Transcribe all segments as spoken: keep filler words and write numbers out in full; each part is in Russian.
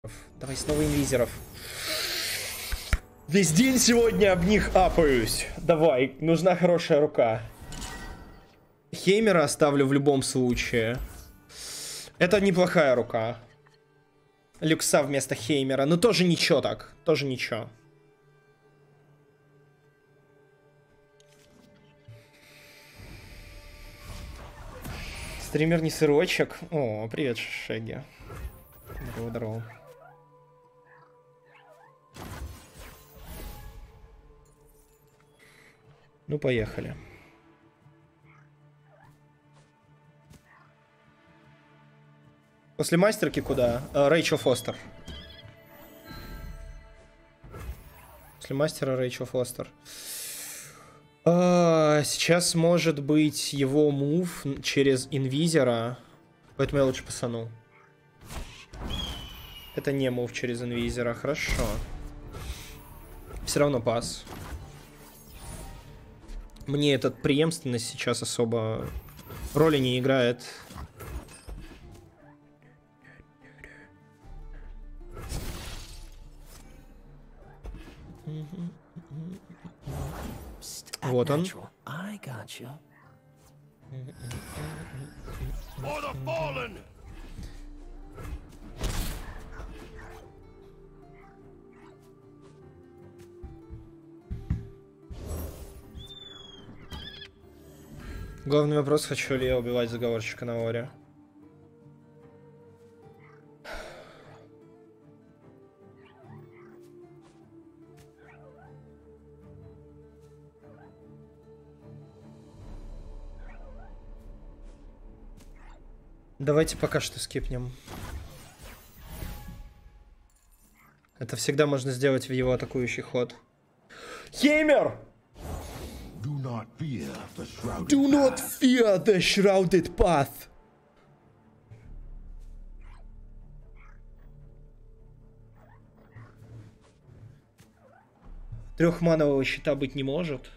Давай снова инвизеров. Весь день сегодня об них апаюсь. Давай, нужна хорошая рука. Хеймера оставлю в любом случае. Это неплохая рука. Люкса вместо Хеймера. Ну тоже ничего так. Тоже ничего. Стример не сырочек. О, привет, Шеги. Здорово, здорово. Ну, поехали. После мастерки куда? А, Рэйчел Фостер. После мастера Рэйчел Фостер. А, сейчас может быть его мув через инвизера. Поэтому я лучше пасану. Это не мув через инвизера. Хорошо. Все равно пас. Мне этот преемственность сейчас особо роли не играет. Вот он. Главный вопрос, хочу ли я убивать заговорщика на Оре. Давайте пока что скипнем. Это всегда можно сделать в его атакующий ход. Хеймер! Do not fear the shrouded Do not fear the shrouded path. Трехманового щита быть не может.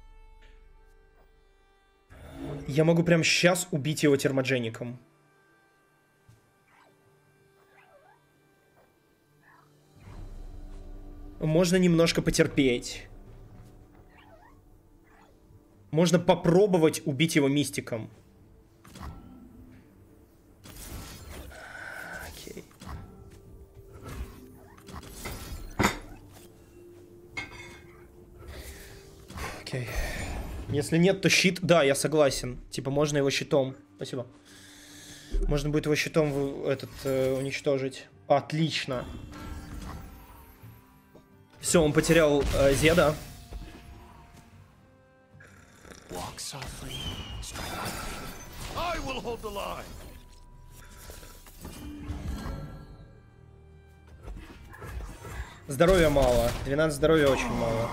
Я могу прямо сейчас убить его термоджеником. Можно немножко потерпеть. Можно попробовать убить его мистиком. Окей. Окей. Если нет, то щит... Да, я согласен. Типа, можно его щитом. Спасибо. Можно будет его щитом этот, э, уничтожить. Отлично. Все, он потерял э, Зеда. Здоровья мало. двенадцать здоровья очень мало.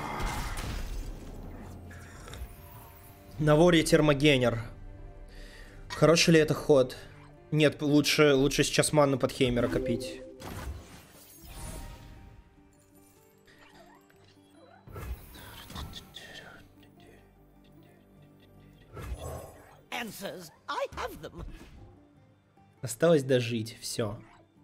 На Воре термогенер. Хороший ли это ход? Нет, лучше, лучше сейчас манну под Хеймера копить. Осталось дожить, все.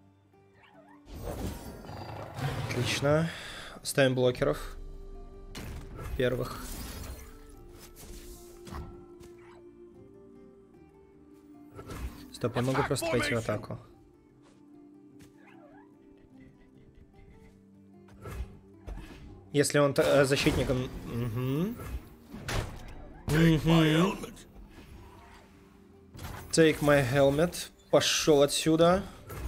Отлично. Ставим блокеров. Первых. Стоп, я могу просто пойти в атаку. Если он э, защитником... Угу. Угу. Take my helmet. Пошел отсюда.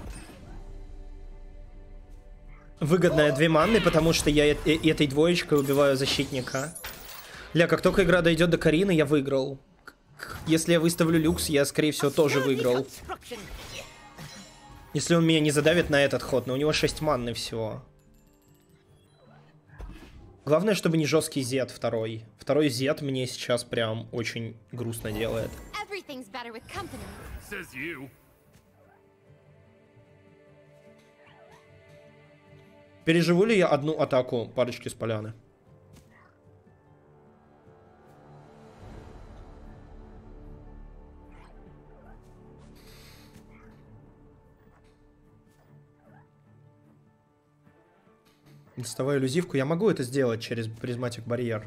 Выгодная две манны, потому что я э э этой двоечкой убиваю защитника. Ля, как только игра дойдет до Карины, я выиграл. Если я выставлю люкс, я, скорее всего, тоже выиграл. Если он меня не задавит на этот ход, но у него шесть манны всего. Главное, чтобы не жесткий зет второй. Второй зет мне сейчас прям очень грустно делает. Переживу ли я одну атаку парочки с поляны? Доставай иллюзивку. Я могу это сделать через призматик барьер.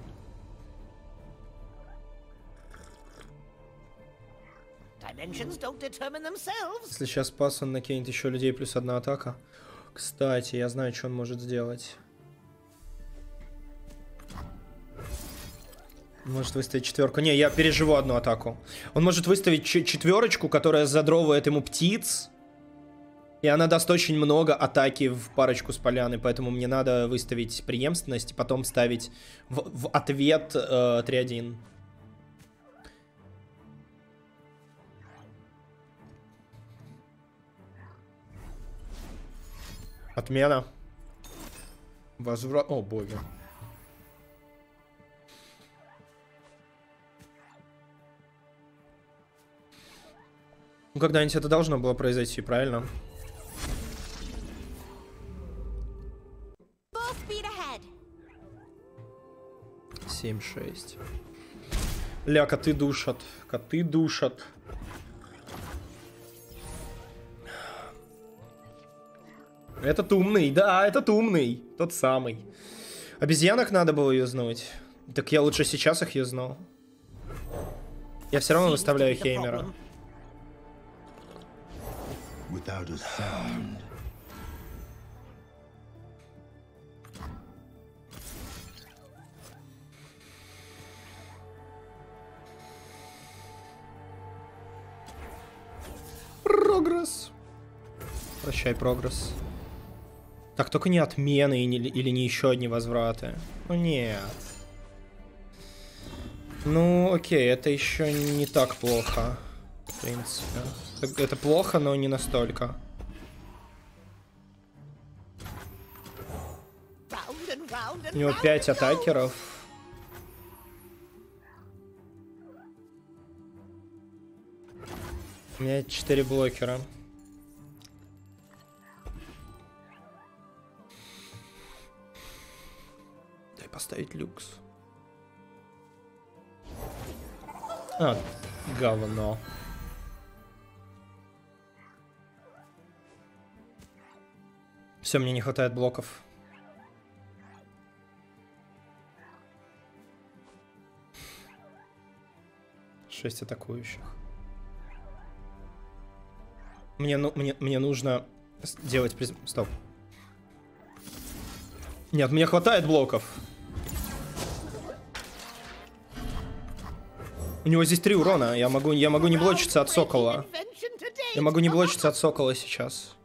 Если сейчас спас, он накинет еще людей плюс одна атака. Кстати, я знаю, что он может сделать. Может выставить четверку. Не, я переживу одну атаку. Он может выставить четверочку, которая задровывает ему птиц. И она даст очень много атаки в парочку с поляны. Поэтому мне надо выставить преемственность и потом ставить в, в ответ э, три один. Отмена. Возврат. О, боги. Ну, когда-нибудь это должно было произойти, правильно? семь шесть. Ля, коты душат. Коты душат. Этот умный, да, этот умный. Тот самый. Обезьянок надо было юзнуть. Так я лучше сейчас их юзнул. Я все равно выставляю Хеймера. Прогресс. Прощай, прогресс. Так, только не отмены или, или не еще одни возвраты. Ну нет. Ну окей, это еще не так плохо. В принципе. Это, это плохо, но не настолько. У него пять атакеров. У меня четыре блокера. Дай поставить люкс. А, говно. Все, мне не хватает блоков. Шесть атакующих. Мне, ну, мне, мне нужно сделать приз... Стоп. Нет, мне хватает блоков. У него здесь три урона. Я могу, я могу не блочиться от сокола. Я могу не блочиться от сокола сейчас.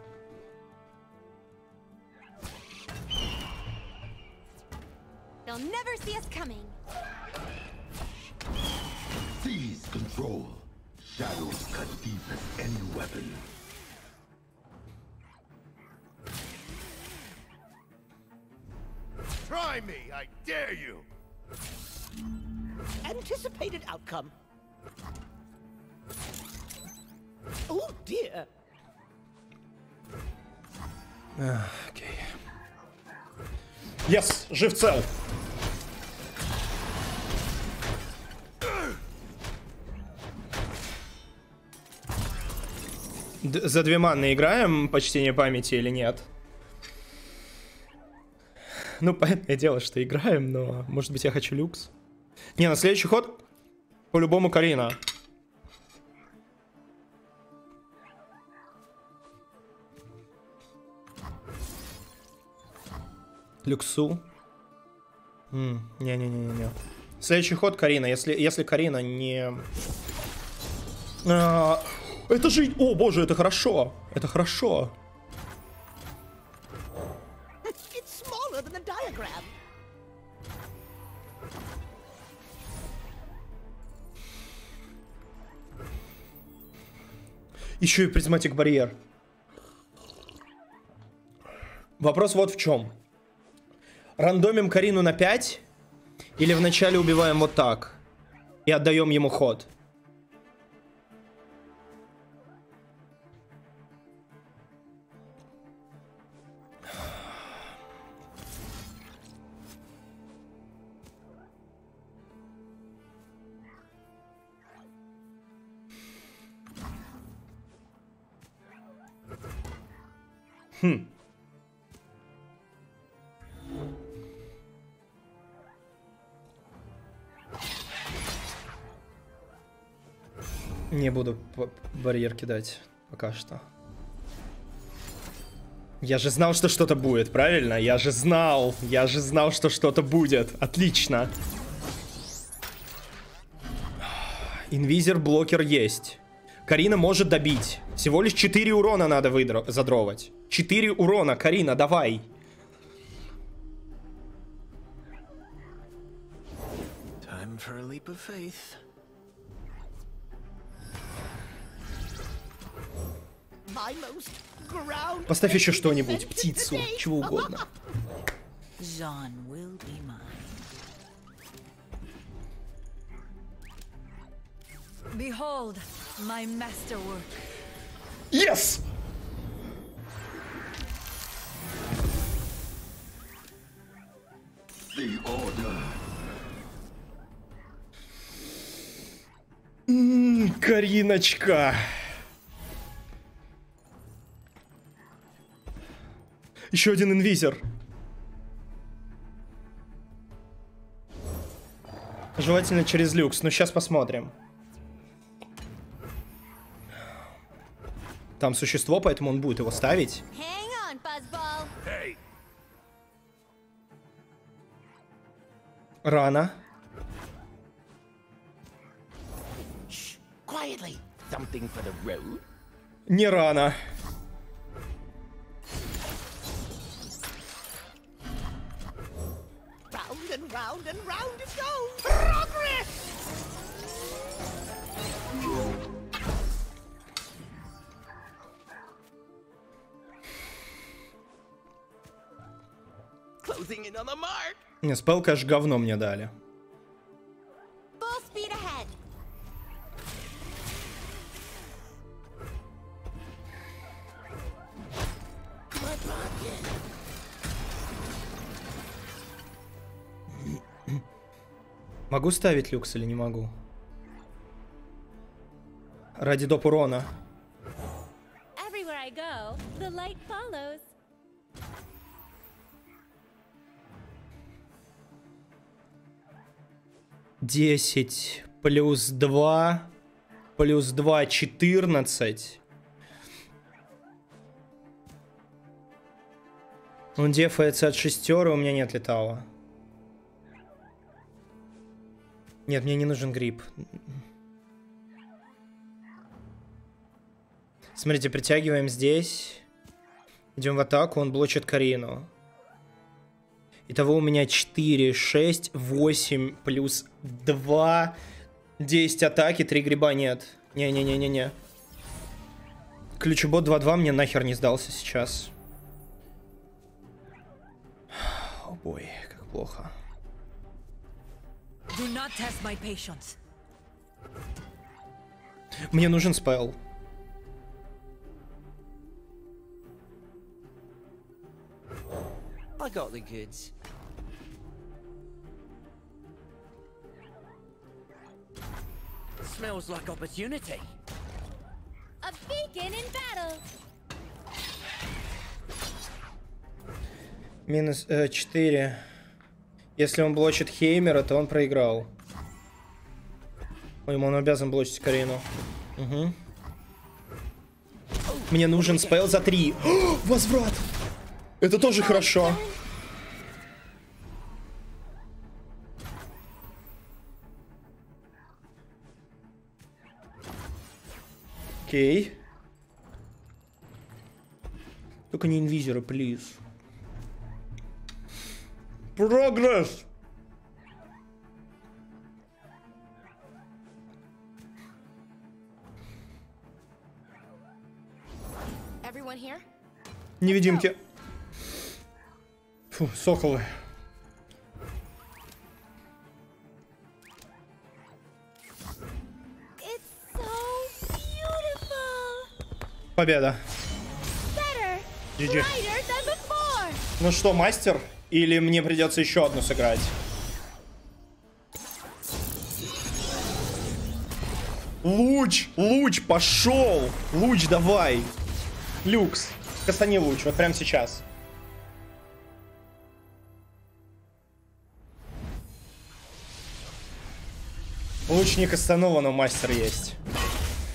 Shadows cut deep as any weapon. Try me, I dare you. Anticipated outcome. Oh dear. Окей. Yes, жив цел. Д за две манны играем почтение памяти или нет? Ну, понятное дело, что играем, но может быть я хочу люкс. Не, на следующий ход по-любому Карина. Люксу. Не-не-не-не. Следующий ход Карина. Если, если Карина не... А, это же... О, боже, это хорошо. Это хорошо. Еще и призматик барьер. Вопрос вот в чем. Рандомим Карину на пять? Или вначале убиваем вот так? И отдаем ему ход? Хм. Не буду барьер кидать пока что. Я же знал, что что-то будет, правильно? Я же знал. Я же знал, что что-то будет. Отлично. Инвизер блокер есть. Карина может добить. Всего лишь четыре урона надо выдро задровать. четыре урона, Карина, давай. Time for a leap of faith. My most ground. Поставь еще что-нибудь, птицу, чего угодно. Jean will be mine. Behold my masterwork. Yes! The order. М-м, Кариночка. Еще один инвизер. Желательно через люкс, но сейчас посмотрим. Там существо, поэтому он будет его ставить. Hang on, Buzzball. Hey, Рано. Shh, quietly. Something for the road. Не рано. Round and round and round it goes. Progress. Closing in on the mark. Не, спел, конечно, говно мне дали. Full speed ahead. My pocket. Могу ставить люкс или не могу? Ради доп урона. Everywhere I go, the light follows. десять плюс два плюс два четырнадцать. Он дефается от шестеры, у меня нет летала. Нет, мне не нужен гриб. Смотрите, притягиваем здесь. Идем в атаку, он блочит Карину. Итого у меня четыре, шесть, восемь плюс два, десять атаки, три гриба нет. Не-не-не-не-не. Ключебот два-два мне нахер не сдался сейчас. О бой, как плохо. Do not test my patience. Мне нужен спell. I got the goods. Smells like opportunity. A beacon in battle. Минус э, четыре. Если он блочит Хеймера, то он проиграл. Ой, он обязан блочить Карину. Угу. Мне нужен спел за три. О, возврат! Это тоже хорошо. Окей. Только не инвизеры, плиз. Прогресс! Everyone here? Невидимки. Фу, соколы. It's so beautiful. Победа. Better. джи джи. Brighter than before. Ну что, мастер? Или мне придется еще одну сыграть? Луч! Луч, пошел! Луч, давай! Люкс, кастани луч, вот прямо сейчас. Луч не кастанул, но мастер есть.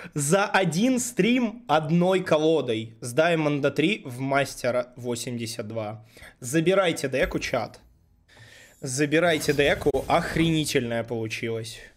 За один стрим одной колодой с Даймонда три в Мастера восемьдесят два. Забирайте деку, чат. Забирайте деку. Охренительная получилась.